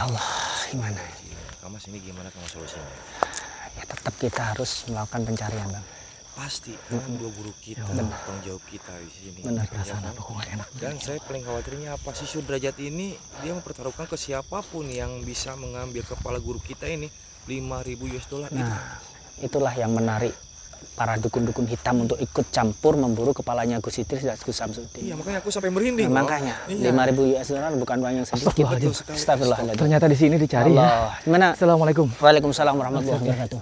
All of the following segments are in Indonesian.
Ya Allah, gimana? Kang Mas, ini gimana Kang Mas solusinya? Ya tetap kita harus melakukan pencarian, Bang. Pasti, kan dua guru kita, tanggung jawab kita di sini. Benar, Perasaan apa kok gak enak? Dan saya paling khawatirnya apa sih Sudrajat ini, dia mempertaruhkan ke siapapun yang bisa mengambil kepala guru kita ini 5.000 US dollar. Nah, itulah yang menarik para dukun-dukun hitam untuk ikut campur memburu kepalanya Gus Idris dan Gus Samsudin. Iya, makanya aku sampai merinding. Nah, makanya Iya. 5.000 US dollar bukan uang yang sedikit. Astagfirullahaladzim. Ternyata di sini dicari Allah. ya. Gimana? Assalamualaikum. Waalaikumsalam warahmatullahi wabarakatuh.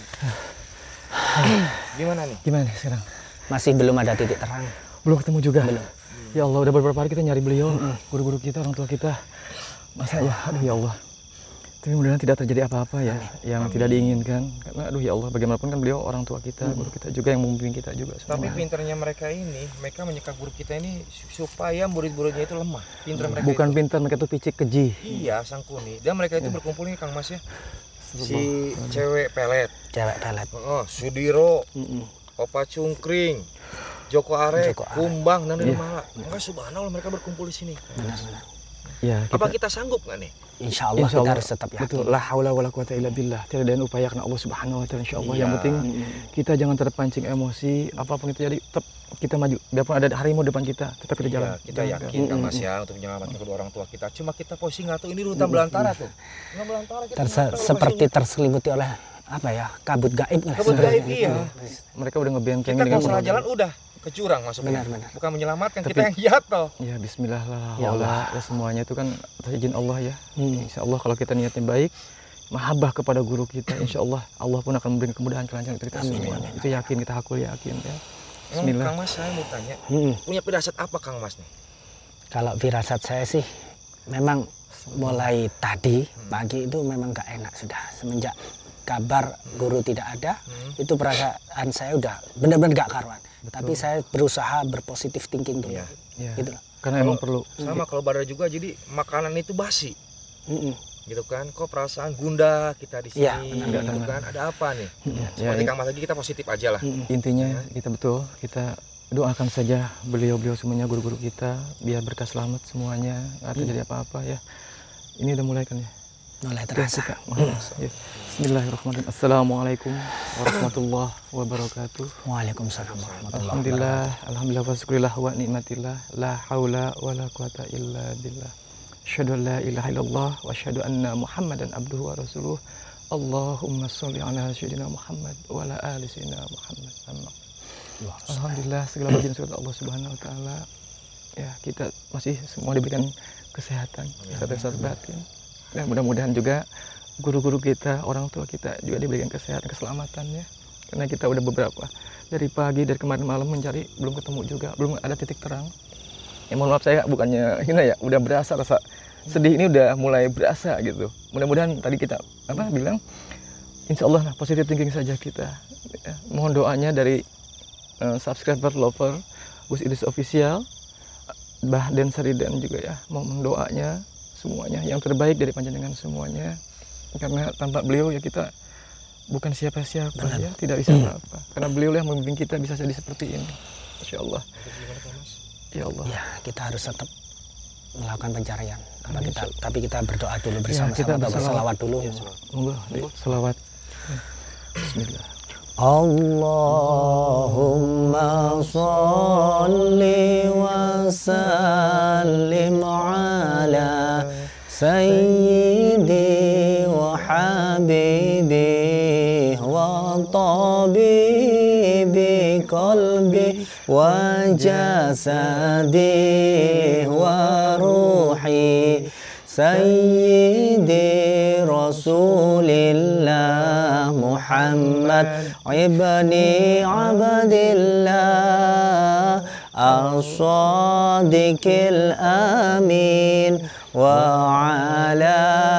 Gimana nih? Gimana sekarang? Masih belum ada titik terang. Belum ketemu juga? Belum. Ya Allah, udah beberapa hari kita nyari beliau, guru-guru kita, orang tua kita. Masa ya, aduh ya Allah. Tapi mudah-mudahan tidak terjadi apa-apa ya, yang tidak diinginkan. Karena aduh ya Allah, bagaimanapun kan beliau orang tua kita, guru kita juga yang membimbing kita juga. Tapi pinternya mereka ini, mereka menyekap guru kita ini supaya murid-muridnya itu lemah. Pinter mereka Bukan itu. pintar, mereka tuh picik keji. Iya, Sangkuni. Dan mereka itu berkumpul nih Kang Mas ya. Si cewek pelet. Cewek pelet. Sudiro, Opa Cungkring, Joko Arek, Joko Arek. Kumbang, dan Mala. Enggak, subhanallah mereka berkumpul di sini. Benar-benar. Ya, Apa kita sanggup nggak nih? Insya Allah kita harus tetap yakin. Betul. La haula wala quwata illa billah. Tidak ada yang upaya karena Allah Subhanahu wa taala insyaallah. Iya. Yang penting kita jangan terpancing emosi, apapun itu jadi tetap kita maju. Biarpun ada harimau depan kita, tetap kita jalan. Iya, kita yakin Kang Mas ya untuk menyelamatkan kedua orang tua kita. Cuma kita posisi nggak tahu ini hutan belantara tuh. Hutan belantara kita nggak tahu Seperti posisinya. terselimuti oleh apa ya, kabut gaib. Kabut gaib, iya. Mereka udah ngebentengin Kita dengan kalau salah jalan udah ke jurang masuknya. Benar. Bukan menyelamatkan, Tapi- kita yang jatuh. Ya bismillah lah. Ya Allah. Ya semuanya itu kan atas izin Allah ya. Insya Allah kalau kita niatnya baik, mahabbah kepada guru kita, insya Allah Allah pun akan memberikan kemudahan kelancaran untuk kita semuanya. Itu yakin, kita hakul yakin ya. Bismillah. Kang Mas, saya mau tanya, Hmm. punya firasat apa Kang Mas nih? Kalau firasat saya sih memang mulai tadi pagi itu memang gak enak sudah semenjak kabar guru tidak ada, itu perasaan saya udah benar-benar gak karuan. Tapi saya berusaha berpositif thinking dulu. Iya. Ya. Gitu. Karena emang perlu. Sama kalau Badar juga, jadi makanan itu basi. Mm-mm. Gitu kan, kok perasaan gundah kita di sini, Iya, benar, gitu kan, ada apa nih? Ya, Seperti ini Kang Mas lagi, kita positif aja lah. intinya kita betul, kita doakan saja beliau-beliau semuanya, guru-guru kita, biar berkah selamat semuanya, nggak terjadi apa-apa ya. Ini udah mulai kan ya? Mulai terasa. Ya. Bismillahirrahmanirrahim. Assalamualaikum warahmatullahi wabarakatuh. Waalaikumsalam warahmatullahi Alhamdulillah, alhamdulillah wa syukurillah wa nikmatillah, la haula wa la quwata illa billah. Asyhadu an la ilaha illallah wa asyhadu anna Muhammadan abduhu wa rasuluh. Allahumma sholli ala sayyidina Muhammad wa ala ali sayyidina Muhammad. Amin. Alhamdulillah, segala puji syukur Allah Subhanahu wa taala. Ya, kita masih semua diberikan kesehatan, kesehatan batin. Dan mudah-mudahan juga guru-guru kita, orang tua kita juga diberikan kesehatan, keselamatan ya. Karena kita udah beberapa dari pagi, dari kemarin malam mencari, belum ketemu juga, belum ada titik terang. Ya mohon maaf, saya bukannya hina ya, udah berasa rasa sedih ini udah mulai berasa gitu. Mudah-mudahan tadi kita bilang, insya Allah positive thinking saja kita. Ya, mohon doanya dari subscriber, lover, Gus Idris Official, Bah Den Saridan juga ya, mohon doanya semuanya yang terbaik dari panjenengan semuanya. Karena tanpa beliau ya kita bukan siapa-siapa ya, tidak bisa apa-apa. Karena beliau yang membimbing kita bisa jadi seperti ini. Insya Allah. Ya Allah. Ya, kita harus tetap melakukan pencarian. Amin. Tapi kita berdoa dulu Ya, bersama-sama kita atau berselawat dulu. Monggo, selawat. Bismillah. Allahumma sholli wa sallim ala sayyidi wa habibi wa tabibi qalbi wa jasadi wa ruhi sayyidi rasulillah Muhammad ibni abdillah as-sadiqil amin wa ala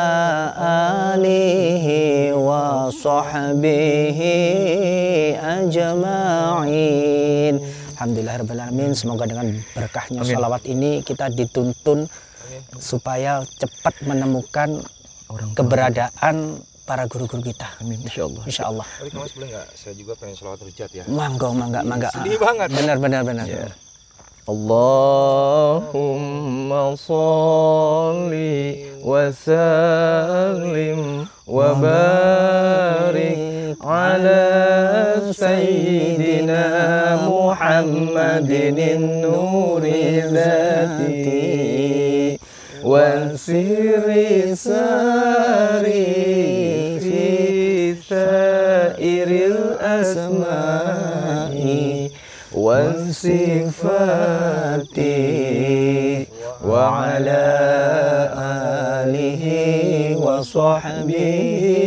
alihi wa sahbihi ajma'in. Alhamdulillahirabbil alamin. Semoga dengan berkahnya sholawat ini kita dituntun supaya cepat menemukan keberadaan para guru-guru kita. Amin, insya Allah. Insya Allah. Tapi Kang Mas boleh nggak? Saya juga pengen sholawat rujat ya. Mangga. Sedih banget. Benar. Allahumma sholli وسلم وبارك على سيدنا محمد النور ذاته والسر ساري في سائر الأسماء والصفات وعلى آله وصحبه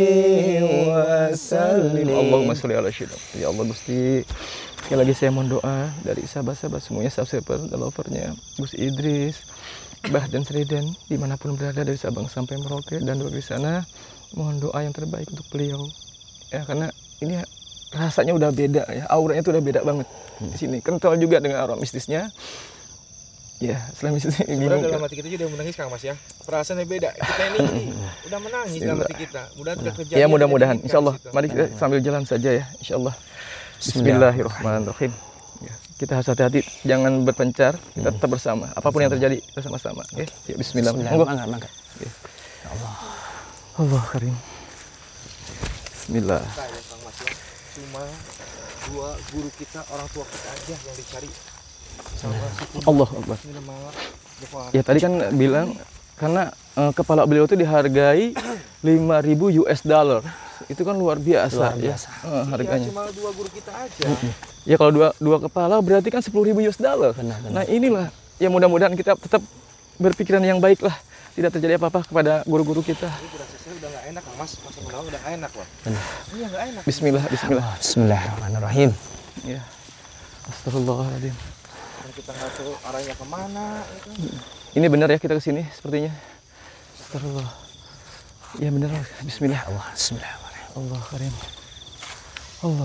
وسلم. Allahumma sholli ala sayyidina. Ya Allah Gusti, sekali lagi saya mohon doa dari sahabat-sahabat semuanya, subscriber dan lovernya Gus Idris, Bah dan Sriden dimanapun berada dari Sabang sampai Merauke dan di sana, mohon doa yang terbaik untuk beliau ya, karena ini rasanya udah beda ya, auranya itu udah beda banget di sini, kental juga dengan aura mistisnya ya. Selain mistis sebenarnya dalam hati kita juga udah menangis Kang Mas ya, perasaannya beda, kita ini udah menangis dalam hati kita, mudah-mudahan ya, mudah-mudahan insyaallah. Mari kita sambil jalan saja ya insyaallah. Bismillahirrahmanirrahim. Ya, kita harus hati-hati, jangan berpencar, kita tetap bersama. Apapun yang terjadi bersama-sama. Ya, bismillah. Monggo. Mangga. Ya. Allah. Allah Karim. Bismillah. Kita ya Kang Mas ya, cuma dua guru kita, orang tua kita aja yang dicari sama Allah Akbar. Ya tadi kan bilang karena kepala beliau itu dihargai 5.000 US dollar. Itu kan luar biasa, ya harganya. Cuma dua guru kita aja. Ya kalau dua kepala berarti kan 10.000 US dollar. Benar. Nah inilah ya, mudah-mudahan kita tetap berpikiran yang baik lah, tidak terjadi apa-apa kepada guru-guru kita. Ini berasa saya udah nggak enak Kang Mas, masa menawar udah nggak enak loh. Benar. Iya nggak enak. Bismillah. Bismillahirrahmanirrahim. Ya. Astagfirullahaladzim. Dan kita nggak tahu arahnya kemana. Gitu. Ini benar ya kita kesini sepertinya. Astagfirullah. Ya benar. Bismillah. Allah, Bismillahirrahmanirrahim. Allah Karim. Allah.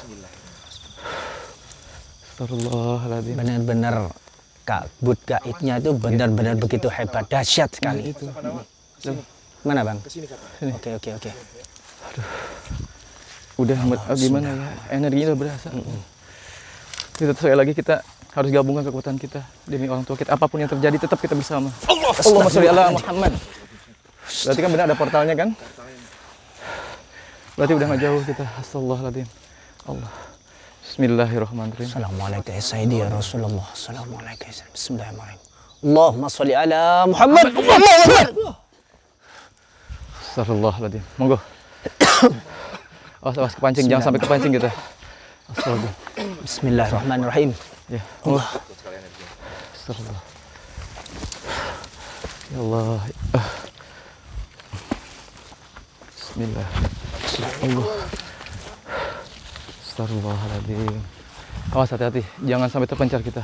Astagfirullahaladzim. Benar-benar kabut gaibnya itu benar-benar begitu hebat, dahsyat sekali. Itu. Mana Bang? Kesini Kak. Sini. Oke. Udah gimana ya? Energinya udah berasa. Kita sekali lagi kita harus gabungkan kekuatan kita demi orang tua kita. Apapun yang terjadi tetap kita bersama. Allahumma sholli ala Muhammad. Berarti kan benar ada portalnya kan? Berarti udah nggak jauh kita. Astagfirullahaladzim. Allah. Bismillahirrahmanirrahim. Assalamualaikum ya Sayyidi ya Rasulullah. Assalamualaikum ya Sayyidi. Bismillahirrahmanirrahim. Allahumma sholli ala Muhammad. Astagfirullahaladzim. Monggo. Awas kepancing, jangan sampai kepancing kita. Astagfirullah. Bismillahirrahmanirrahim. Ya, Allah. Astagfirullah. Ya Allah. Bismillah. Allah. Astagfirullahaladzim. Awas, hati-hati, jangan sampai terpencar kita.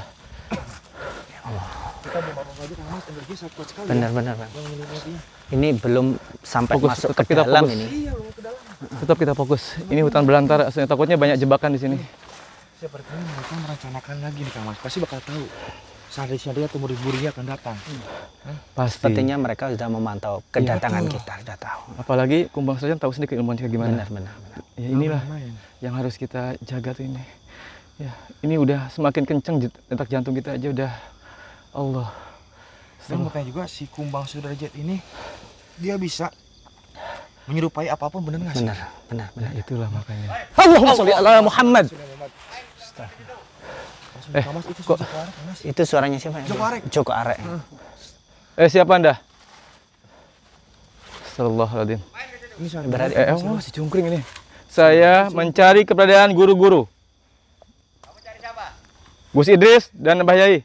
Kita belum apa aja Kang Mas, energi sangat kuat sekali. Benar Ya. Bang. Yang menikmati. Ini belum sampai Fokus, masuk tetap ke kita dalam fokus. ini. Iya, belum ke dalam. Tetap kita fokus. Ini hutan belantara, takutnya banyak jebakan di sini. Sepertinya mereka merencanakan lagi nih Kang Mas, pasti bakal tahu. Sadari-sadari atau murid-muridnya akan datang. Pasti. Sepertinya mereka sudah memantau kedatangan kita, sudah tahu. Apalagi Kumbang Serajaan tahu sendiri keilmuan kayak gimana. Benar. Ya inilah yang harus kita jaga tuh ini. Ya, ini udah semakin kenceng detak jantung kita aja udah. Allah. Saya mau tanya juga, si Kumbang Sudrajat ini dia bisa menyerupai apapun, benar nggak sih? Benar. Ya, itulah makanya. Allahumma sholli ala Muhammad. Mas, itu kok- Joko Arek, Mas. Itu suaranya siapa? Joko Arek. Siapa Anda? Astagfirullahaladzim. Ini sangat Berarti Oh, si cungkring ini. Saya mencari keberadaan guru-guru. Kamu cari siapa? Gus Idris dan Mbah Yai.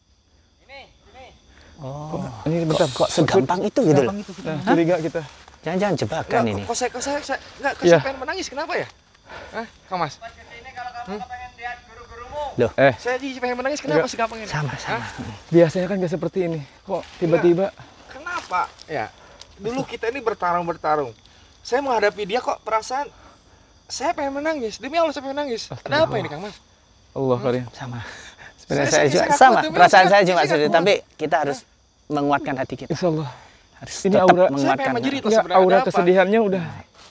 Oh, Ini bentar. kok segampang itu gitu loh. Nah, curiga kita. Jangan-jangan jebakan ini. Kok saya nggak Iya. pengen menangis, kenapa ya? Kang Mas, Pas kesini kalau kamu pengen lihat guru-gurumu. saya jadi pengen menangis, kenapa Enggak. segampang ini? Sama. Biasanya kan gak seperti ini. Kok tiba-tiba? Kenapa? Ya, dulu kita ini bertarung. Saya menghadapi dia kok perasaan saya pengen menangis. Demi Allah saya pengen menangis. Ada apa ini Kang Mas? Allah Karim. Sama. Sebenarnya Saya saya juga ngaku, sama. tapi Perasaan saya- saya juga saya sudah, ngaku. tapi kita harus menguatkan hati kita. Insya Allah. Harus Ini tetap aura- Saya menguatkan. pengen menjerit loh Enggak, sebenarnya. aura Ada apa? kesedihannya udah.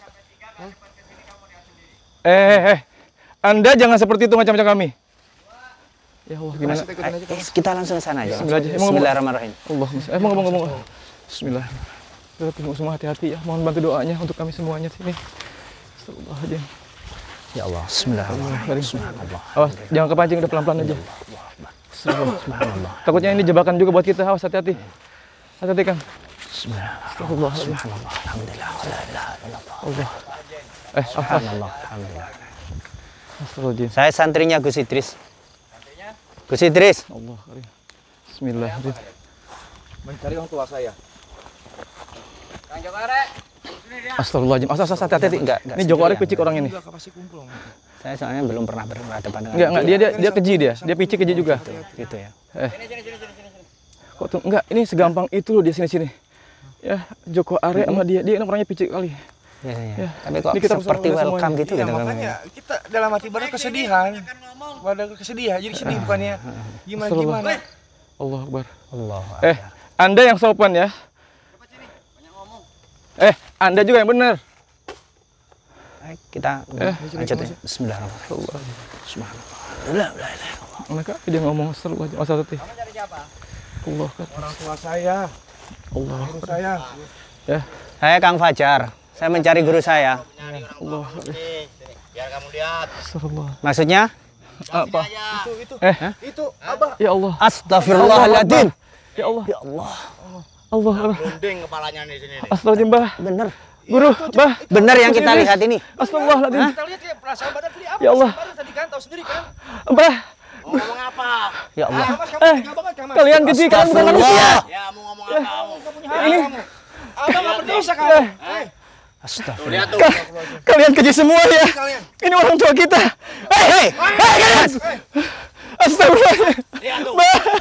Anda jangan seperti itu macam-macam kami. Ya Allah, gimana? Kita ikutin aja, Kang Mas. Kita langsung ke sana aja. Bismillah aja. Bismillahirrahmanirrahim. Allah, ngomong. Bismillah. Kita tunggu semua hati-hati ya. Mohon bantu doanya untuk kami semuanya sini. Astagfirullahaladzim. Ya Allah, bismillahirrahmanirrahim. Subhanallah. Awas, jangan kepancing, udah pelan-pelan aja. Subhanallah. Takutnya ini jebakan juga buat kita. Awas, hati-hati. Hati-hati, Kang. Subhanallah. Subhanallah. Alhamdulillah. La ilaha illallah. Allah. Subhanallah. Alhamdulillah. Astagfirullahaladzim. Saya santrinya Gus Idris. Gus Idris. Allah. Bismillahirrahmanirrahim. Mencari orang tua saya. Kang Joko Arek. Sini dia. Astagfirullahaladzim. Awas, hati-hati. Enggak Ini Joko Arek picik orang ini. Enggak pasti kumpul. Saya soalnya belum pernah berhadapan dengan Enggak, dia keji dia. Dia picik keji juga. gitu ya. Kok tuh enggak, ini segampang itu loh dia sini-sini. Ya, Joko Arek sama dia orangnya picik kali. Ya. Tapi kok Ini kita seperti bersama welcome semuanya. gitu Iya, gitu. makanya kita dalam hati baru kesedihan. Pada kesedihan, jadi sedih bukannya gimana. Allah Akbar. Allah. Anda yang sopan ya. Anda juga yang benar. Kita lanjut ya. Bismillahirrahmanirrahim. Subhanallah. La ilaha illallah. Mereka dia ngomong seru aja. Masa tadi. Kamu cari siapa? Allah Akbar. Orang tua saya, Allah guru Akbar. saya. Ya, Saya Kang Fajar. Saya mencari guru saya. Nyari orang Allah. tua kamu sini. Sini, biar kamu lihat. Astagfirullah. Maksudnya? Apa? Aja. Itu Abah. Ya Allah. Astagfirullahaladzim. Ya Allah. Ya Allah. Allah. Runding kepalanya nih sini nih. Astagfirullahaladzim, Bah. Bener. Guru, Bah. Bener yang kita lihat ini. Astagfirullahaladzim. Kita lihat ya perasaan badan beli apa? Ya Allah. Baru tadi kan tahu sendiri kan. Bah. Mau ngomong apa? Ya Allah. Mas kamu tega banget Mas. Kalian keji, kalian bukan manusia. Ya, mau ngomong apa kamu? Enggak punya hati kamu. Abah enggak berdosa kamu. Tuh, Astagfirullah. lihat tuh. Kalian keji semua ya. Kalian. Ini orang tua kita. Hei, kalian. Astagfirullah. Lihat tuh.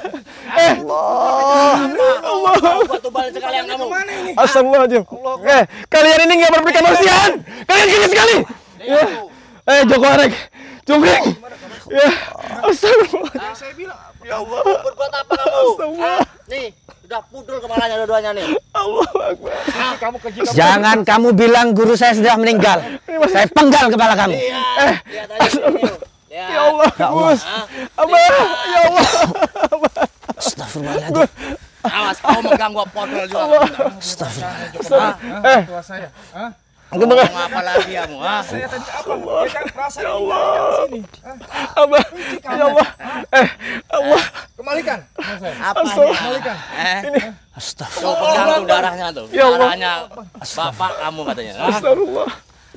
Allah. Buat tuh balik sekalian kamu. Mana ini? Astagfirullahaladzim. Kalian ini nggak berperi kemanusiaan. Kalian keji sekali. Lihat tuh. Joko Arek. Cungkring. Ya. Astagfirullah. Saya bilang Berbuat apa kamu? Ah, nih, udah pudul kepalanya dua-duanya nih. Allah Akbar. kamu keji kamu. Jangan kamu bilang guru saya sudah meninggal. Saya penggal kepala kamu. Lihat aja sini. Ya Allah, Gus. Ah, Abah, ya Allah. Astagfirullahaladzim. awas kau megang gua podol juga. Astagfirullah. Tua saya. Hah? Ngomong apa lagi kamu? Ah, Saya tadi apa? Ya kan perasaan ini di sini. Abah, ya Allah. Allah. Kembalikan. Saya. apanya? Kembalikan. Tuh Astagfirullah. pegang tuh darahnya tuh. Ya Allah. Darahnya bapak kamu katanya. Ah, Astagfirullah.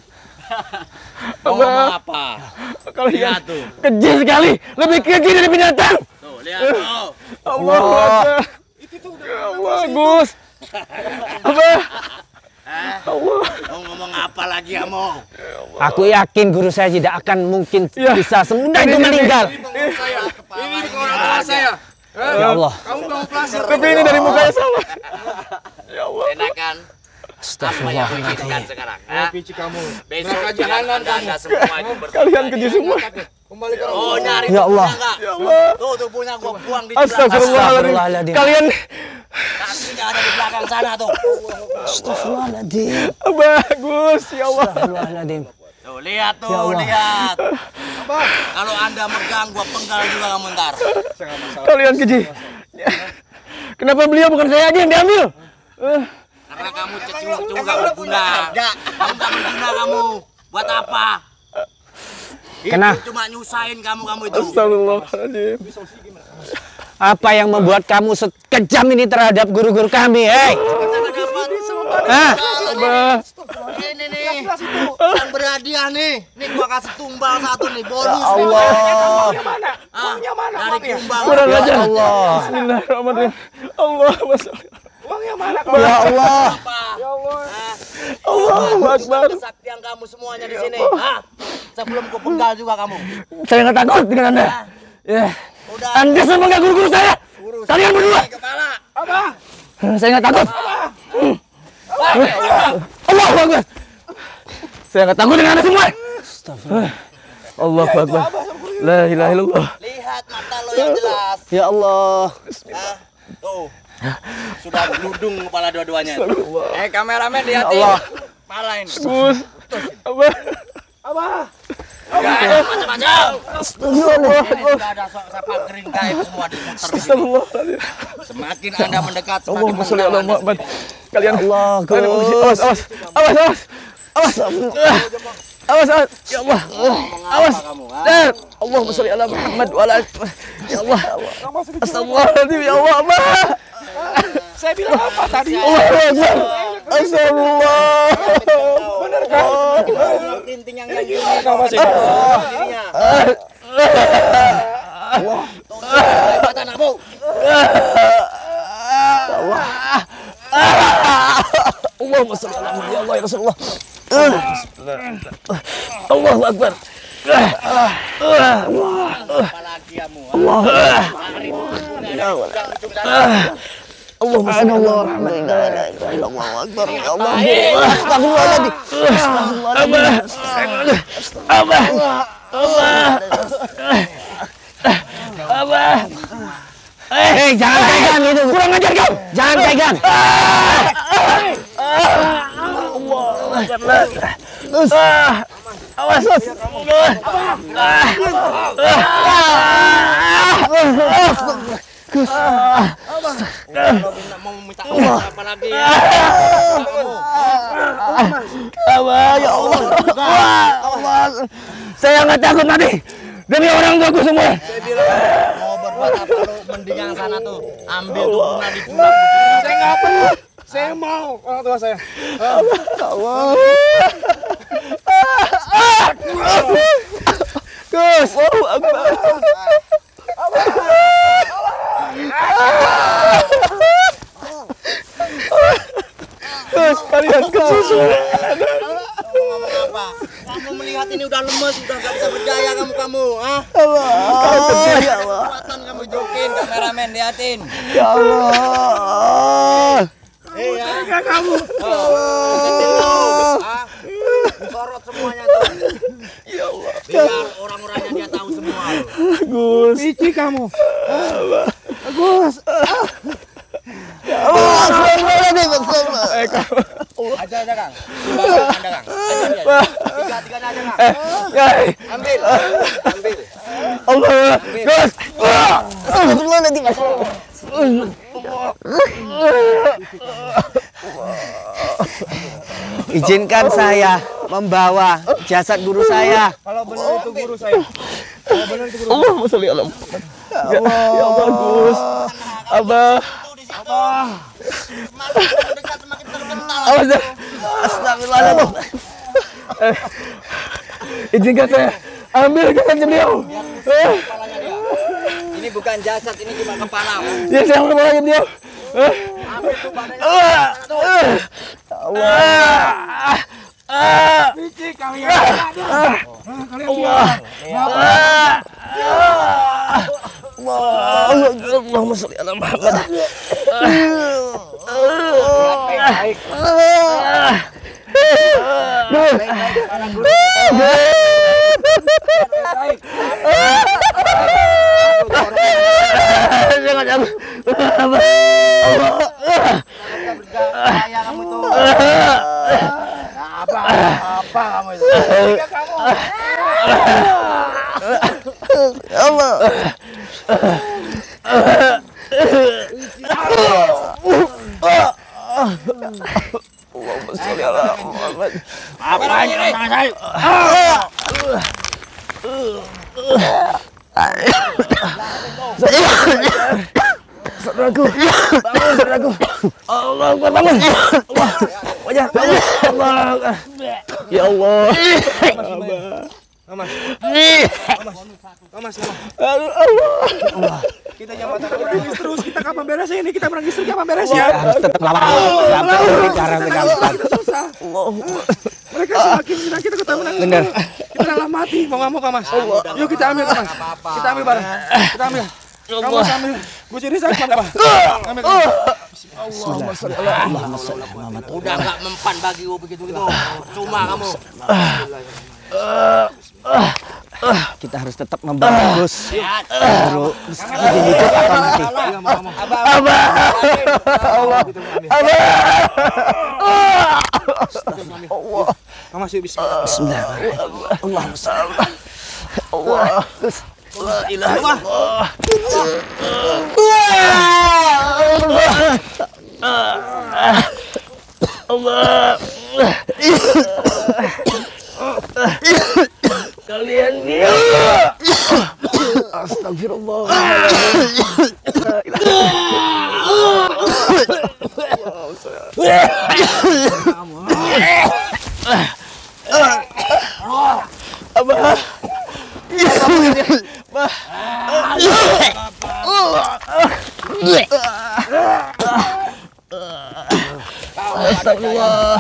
mau ngomong apa? Kalian Lihat tuh. keji sekali. Lebih keji dari binatang. Tuh, lihat tuh. Allah Akbar. Ya Allah, Gus. Abah. Allah. Mau ngomong apa lagi kamu? Aku yakin guru saya tidak akan mungkin Ya. bisa semudah itu meninggal. Ini bukan orang tua saya. Ya Allah. Kamu mau plaster. Tapi ini dari mukanya sama. Ya Allah. Enak kan? Apa yang kau inginkan sekarang? Ah, Pici kamu. besok Neraka biar jahanam anda semua itu bersama. Kalian keji semua. Kembalikan orang Oh, tua. nyari Ya tuh Allah. punya nggak? Ya Allah. Tuh punya gua buang di belakang. Astagfirullahaladzim. Astagfirullahaladzim. Kalian, Kakinya ada di belakang sana tuh. Astagfirullahaladzim. Abah, Gus, ya Allah. Astagfirullahaladzim. Tuh, lihat tuh, Ya Allah. lihat. Kalau anda megang, gua penggal juga kamu ntar. Kalian keji. Kenapa beliau bukan saya aja yang diambil? Karena kamu cecung juga berguna. Kamu nggak berguna kamu. Buat apa? Kenapa? Itu cuma nyusahin kamu itu. Astagfirullahaladzim. Apa yang membuat kamu sekejam ini terhadap guru-guru kami? Hei! Hah? Abah. Ini nih, yang berhadiah nih. Nih gua kasih tumbal satu nih, bonus. Allah. Uangnya mana? Dari tumbal. Kurang Ya ajar. Allah. Bismillahirrahmanirrahim. Allah, Mas. Uangnya mana? Ya Allah. Apa? Ya Allah. Allahu Akbar. Kesaktian kamu semuanya di sini. Hah? Sebelum ku penggal juga kamu. Saya nggak takut dengan Anda. Ya. Udah. Anda semua nggak guru-guru saya. Urus. Kalian berdua. Di kepala. Saya nggak takut. Allahu Akbar. Saya nggak takut dengan Anda semua. Allahu Akbar. La ilaha illallah. Lihat mata lo yang jelas. Ya Allah. Hah? Tuh. Sudah geludung kepala dua-duanya. Astagfirullah. Kameramen lihatin. Allah. Kepala ini. Gus. Abah. Macam-macam. Astagfirullah. Sudah ada sapak kering gaib semua diputer di sini. Astagfirullahaladzim. Semakin Anda mendekat, semakin Allahumma sholli ala mengenal Anda Muhammad. sendiri. Kalian Allah, kalian Gus. awas, awas, awas, awas, awas, awas, awas, ya Allah, awas, Allahumma sholli ala Muhammad wa ala ya Allah, astagfirullahaladzim ya Allah, Abah. Saya bilang apa tadi? Allahu Akbar, astagfirullah. Bener kan? Tinting yang gini. Dirinya. Hebat anakmu. Allahumma sholli ala Muhammad ya Allah ya Rasulullah. Allahu Akbar. Apalagi kamu. Allahumma sholli ala Muhammad. La ilaha illallah akbar ya Allah. Astagfirullahaladzim. Astagfirullahaladzim. Abah. Abah. Jangan pegang itu. Kurang ajar kau. Jangan pegang. Awas. Mau minta apa lagi ya? Abah, ya Allah. Saya nggak takut mati. Demi orang tuaku semua. Saya bilang mau berbuat apa lu mending yang sana tuh ambil tuh bunga di pulang. Saya nggak perlu. Saya mau orang tua saya. Allah. Gus, Allahu Akbar. Gus, kalian kesusu. Ngomong apa? Kamu melihat ini udah lemes, udah nggak bisa berjaya kamu, ah? Kau kecil ya Allah. Kekuatan kamu jokin, kameramen liatin. Ya Allah. Iya. Kamu. Ah, disorot semuanya tuh. Ya Allah. Biar orang-orangnya dia tahu semua. Gus. Pici kamu. Gus. Ya Allah. Aja Kang. Timbangan Anda Kang. Aja. Tiga-tiganya aja Kang. Ambil. Allah. Gus. Astagfirullahaladzim. Izinkan saya membawa jasad guru saya. Kalau benar itu guru saya. Kalau benar itu guru. Allahumma sholli ala Muhammad. Ya Allah, Gus. Abah. Semakin dekat semakin terkenal. Awas. Astagfirullahaladzim. Izinkan saya ambil jasad beliau. Kepalanya dia. Ini bukan jasad, ini cuma kepala. Ya saya ambil kepalanya beliau. Ambil tuh badannya. Pici kalian. Allahumma sholli ala Muhammad. Baik. Berjaya kamu tuh. Apa kamu itu? Allah. Allahumma sholli ala Muhammad. Apanya nih? Saudaraku, bangun saudaraku. Allah Akbar, bangun. Allah, wajah, bangun. Allah, ya Allah. Mas. Aduh, Allah. Kita jangan menangis terus. Kita kapan beres ini? Kita menangis terus kapan beres ya? Harus tetap lawan. Nggak perlu cara mengamalkan. Susah. Mereka semakin kita kita menangis. Bener. Kita dalam mati. Mau nggak mau Kak Mas? Yuk kita ambil Kak Mas. Kita ambil bareng. Kita ambil. Kamu ambil. Gue jadi sakit apa? Ambil. Allahumma sholli ala Muhammad. Udah nggak mempan bagi gua begitu gitu. Cuma kamu. Kita harus tetap membantu Gus. Guru izin hidup atau mati. Kak Mas yuk bismillah. Bismillahirrahmanirrahim. Allahumma sholli. Allah. La ilaha illallah. Abah. Astagfirullah.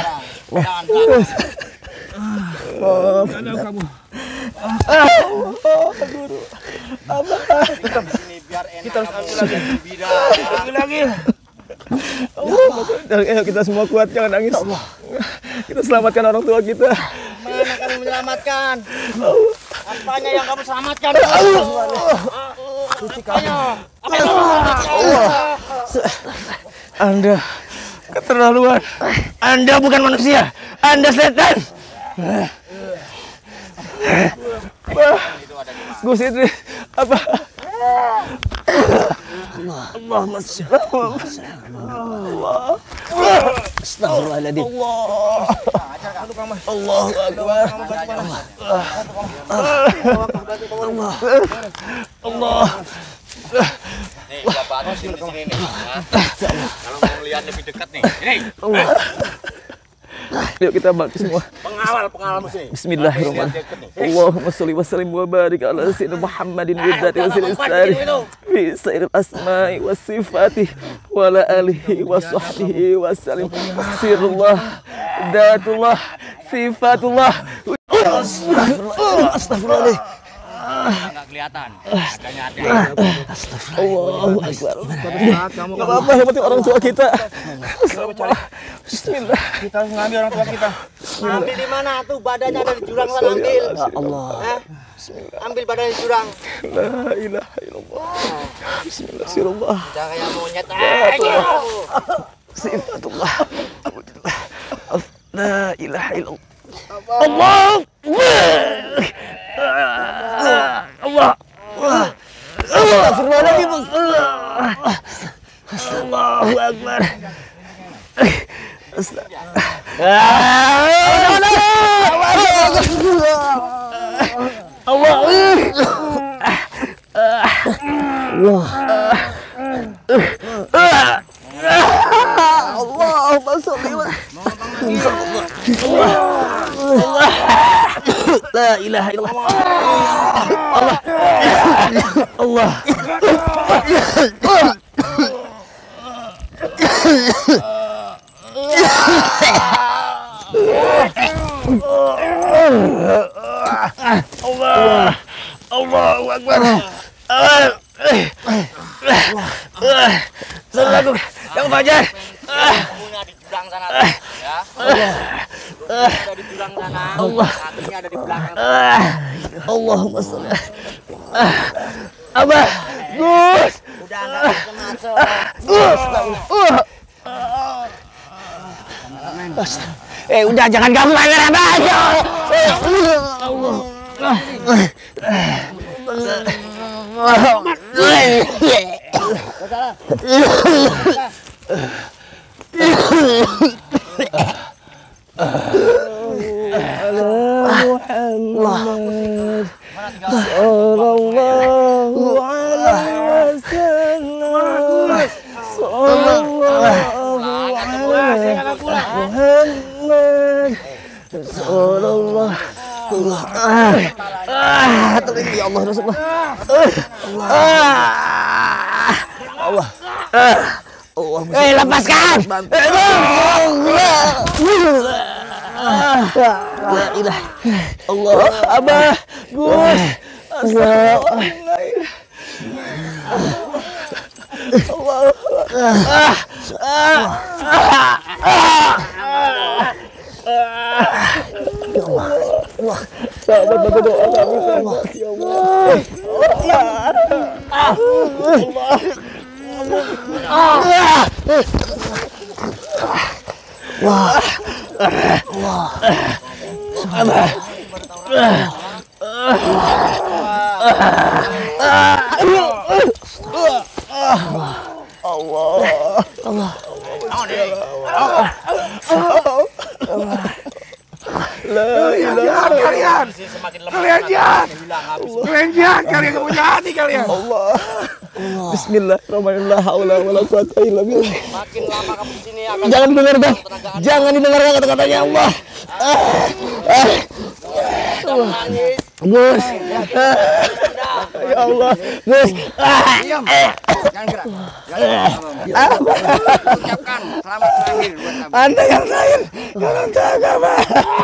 Kita harus ambil lagi. Ambil lagi. Ayo kita semua kuat, jangan nangis. Kita selamatkan orang tua kita. Mana kamu menyelamatkan? Apanya yang kamu selamatkan? Anda keterlaluan. Anda bukan manusia. Anda setan. Gus Idris, apa? Allahumma sholli Allah. Astagfirullahaladzim. Allahu Akbar. Allah. Nih, gua bantu sini nih. Kalau mau lihat lebih dekat nih. Ini. Yuk kita bantu semua. Pengawal musuh. Bismillahirrahmanirrahim. Allahumma sholli wa sallim wa barik ala sayyidina Muhammadin wa dzati wa sirri fi sairil asma'i was sifati wa ala alihi wa sahbihi wa sallim. Sirrullah, dzatullah, sifatullah. Astagfirullah. Enggak kelihatan. Adanya ada. Allahu Akbar. Enggak apa-apa, yang penting orang tua kita. Bismillah. Kita harus ngambil orang tua kita. Ambil di mana tuh? Badannya ada di jurang sana ambil. Ya Allah. Ambil badan di jurang. La ilaha illallah. Bismillah. Sirullah. Jangan kayak monyet. Sifatullah. La ilaha illallah. Allah. Allah. Astagfirullahaladzim. Allahu Akbar. Allahumma sholli wa la ilaha illallah. Allah. Allah. Allah. Allahu Akbar. Saudaraku yang fajar. Punya di jurang sana tuh, ya. Ada di jurang sana. Allah. Kakinya ada di belakang. Allahumma sholli. Abah, Gus. Udah enggak bisa masuk. Gus. Udah jangan kamu pamer Abah. Muhammad sallallahu alaihi wasallam. Sallallahu alaihi Muhammad sallallahu tolong ya Allah Rasulullah. Allah. Lepaskan. La ilaha Allah. Abah, Gus. Allah. Sahabat bantu doa kami, sahabat. Ya Allah. Wah. Wah. Abah. Allah. La ilaha Kalian Semakin lemah. Kalian jahat. Kalian jahat. Kalian gak punya hati kalian. Allah. Bismillahirrahmanirrahim. La haula wala quwata illa billah. Makin lama kamu di sini akan Jangan didengarkan. Jangan didengarkan kata-katanya Allah. Gus. Ya Allah. Gus. jangan gerak. Ucapkan selamat terakhir buat kamu. Anda yang terakhir. Jangan jaga.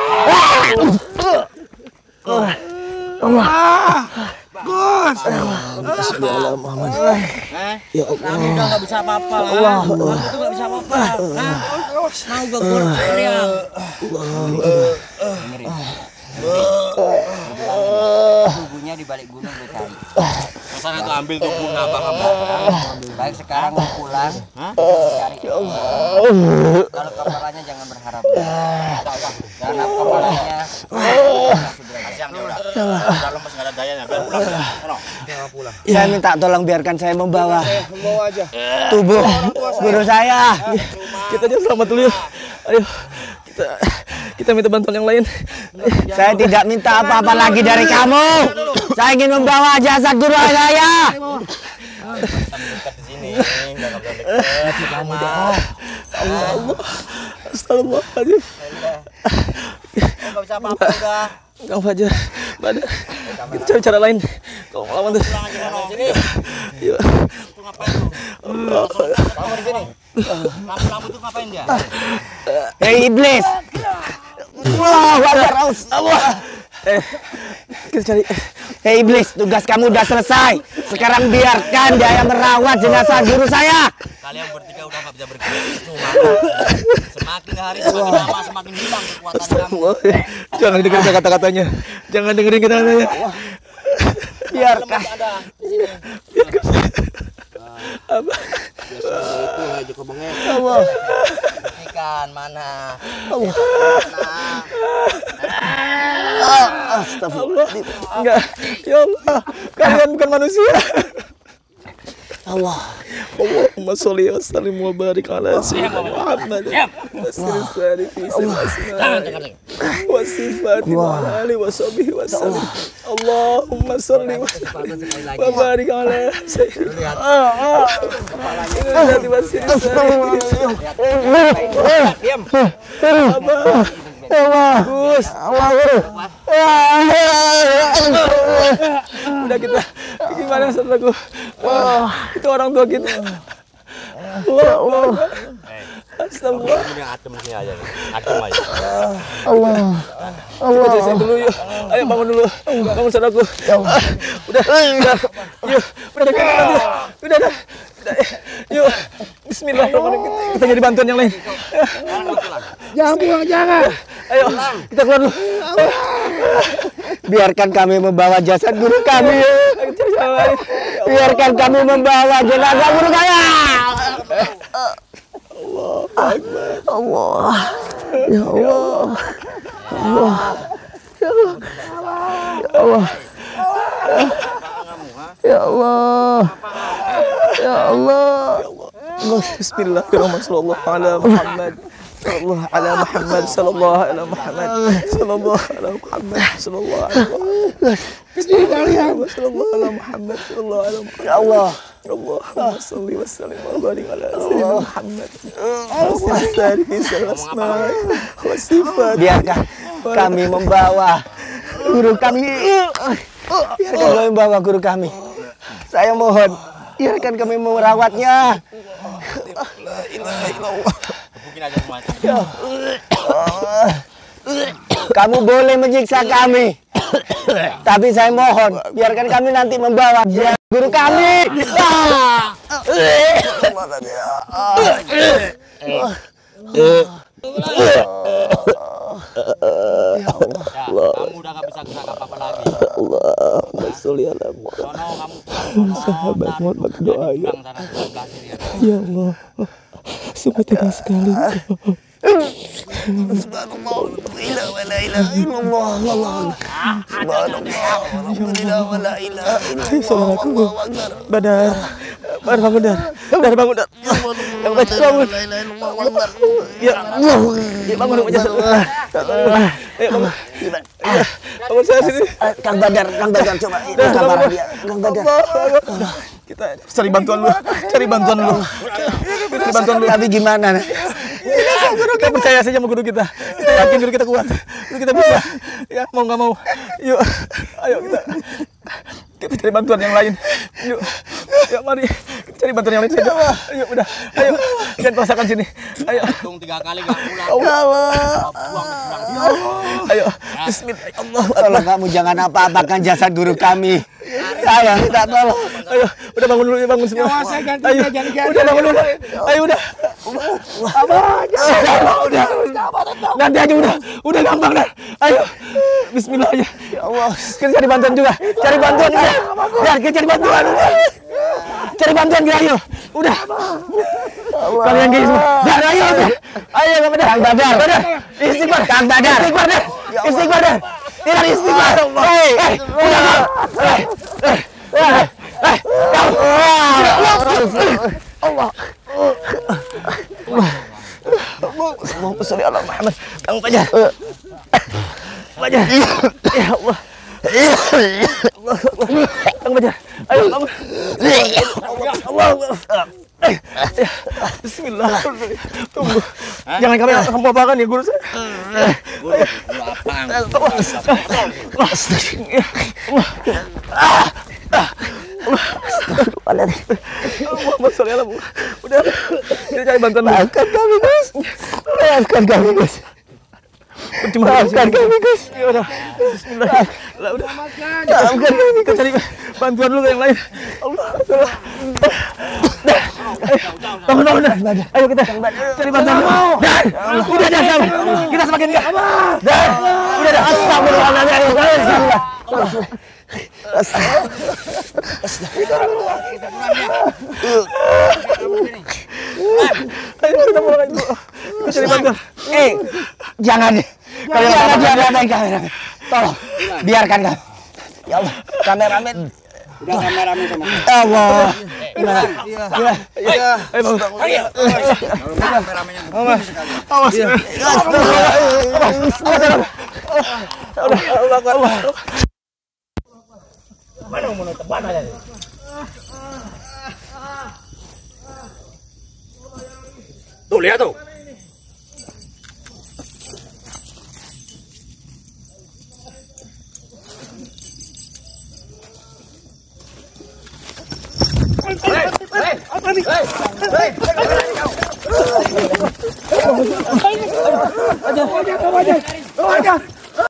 Gus. Bismillah Muhammad. Ya Allah. Kamu udah nggak bisa apa-apa. Kamu tuh nggak bisa apa-apa. Mau gak gue teriak? Tubuhnya di balik gunung gue cari. Sana tuh ambil tuh bunga abang. Baik sekarang mau pulang. Cari. Kalau kepalanya jangan berharap. Karena kepalanya siang dia udah. Udah lemes nggak ada dayanya. Biar pulang. Saya minta tolong biarkan saya membawa Bawa aja. tubuh guru saya. Kita aja selamat dulu ya. Ayo. Kita minta bantuan yang lain. Saya tidak minta apa-apa lagi dari kamu. Saya ingin membawa jasad guru saya. Dekat di sini. Enggak bisa dekat. Allah. Astagfirullahaladzim. Enggak bisa apa-apa udah. Kang Fajar, Badar. Kita cari cara lain. Kau lawan tuh. Pulang aja Nono. Sini. Yuk. Tuh ngapain tuh? Kamu di sini. Lampu-lampu tuh ngapain dia? Hei iblis. Wah, Allah. Kita cari. Hei iblis, tugas kamu udah selesai. Sekarang biarkan dia yang merawat jenazah guru saya. Kalian bertiga udah nggak bisa bergerak. Semakin hari semakin lama semakin hilang kekuatan kamu. Jangan dengerin kata-katanya. Jangan dengerin kata-katanya. Biarkan. Ada di sini. Apa? Itu aja kau bengek. Allah. Ikan mana? Astagfirullahaladzim. Enggak. Ya Allah. Kalian bukan manusia. Allah. Allahumma sholli wa sallim wa barik ala sayyidina Muhammad. Wasir sarifi wa sifati wa ali wa sahbihi wa sallam. Allahumma sholli wa barik ala sayyidina Muhammad. Wasir Diam. Gus. Udah kita gimana saudaraku? Itu orang tua kita. Allah. Astagfirullah. Kemudian atem sini aja. Atem aja. Allah. Kita selesai dulu yuk. Ayo bangun dulu. Bangun saudaraku. Udah. Yuk. Udah nanti. Udah. Yuk. Bismillahirrahmanirrahim. Kita jadi bantuan yang lain. Jangan. Ayo. Kita keluar dulu. Biarkan kami membawa jasad guru kami. Biarkan kami membawa jenazah guru saya. Allah. Ya Allah. Allah. Allah. Ya Allah. Ya Allah. Bismillahirrahmanirrahim. Sallallahu ala Muhammad. Sallallahu ala Muhammad. Sallallahu ala Muhammad. Sallallahu ala Muhammad. Sallallahu ala Muhammad. Sallallahu ala Muhammad. Sallallahu ala Muhammad. Ya Allah. Allahumma shalli wa sallim wa barik ala sayyidina Muhammad. Biarkan kami membawa guru kami. Biarkan kami membawa guru kami. Saya mohon, biarkan kami merawatnya. Mungkin aja semua. Kamu boleh menyiksa kami, tapi saya mohon, biarkan kami nanti membawa guru kami. Kamu udah nggak bisa gerak apa-apa lagi. Allahumma sholli ala Muhammad. Sahabat mohon berdoa ya. Ya Allah. Sungguh tega sekali. Saudaraku, Badar, bangun Dar, bangun Dar. Yang baca bangun. Ya, bangun baca. Ayo bangun. Bangun saya sini. Kang Badar coba. Kang Badar. Kita cari bantuan dulu. Cari bantuan dulu. Cari bantuan dulu. Tapi gimana nih? Kita percaya saja sama guru kita. Kita yakin guru kita kuat. Guru kita bisa. Ya, mau nggak mau. Yuk. Ayo kita cari bantuan yang lain. Yuk. Ya, mari. Kita cari bantuan yang lain saja. Ayo, udah. Ayo. Jangan paksakan sini. Ayo. Hitung 3 kali nggak pulang. Ayo. Bismillah. Allah. Tolong kamu jangan apa-apakan jasad guru kami. Saya minta tolong. Ayo, udah bangun dulu, bangun semua. Nyawa saya ganti, Ayo, jangan ganti. udah bangun dulu. Ayo udah. Udah. Nanti aja udah gampang dah. Ayo. Bismillah aja. Ya Allah. Kita cari bantuan juga. Cari bantuan juga. Ya, kita cari bantuan. Cari bantuan kita ayo. Udah. Kalian guys semua. Dah, ayo. Ayo, Kang Badar. Istighfar. Kang Badar. Istighfar dah. Ini istighfar. Allah. Allahumma sholli ala Muhammad. Kang Badar. Ya Allah. Kang Badar. Ayo bangun. Allah. Bismillah. Tunggu. Jangan kami apa-apakan ya guru saya. Guru apaan? Muhammad sholli ala Muhammad. Udah. Kita cari bantuan. Maafkan kami, Gus. Maafkan kami, Gus. Maafkan kami, Gus. Ya udah. Bismillah. Lah udah. Maafkan kami. Kita cari bantuan dulu ke yang lain. Allah. Bangun. Ayo kita cari bantuan dulu. Udah dah. Kita semakin enggak. Udah dah. Astagfirullahaladzim. Ayo kita mulai dulu. Kita cari bantuan. Jangan. Jangan. Tolong, biarkan kami. Ya Allah, kameramen. Udah kameramen sama. Allah. Gimana? Iya. Ayo bangun. Kameramennya Awas. Tuh lihat tuh. Aja.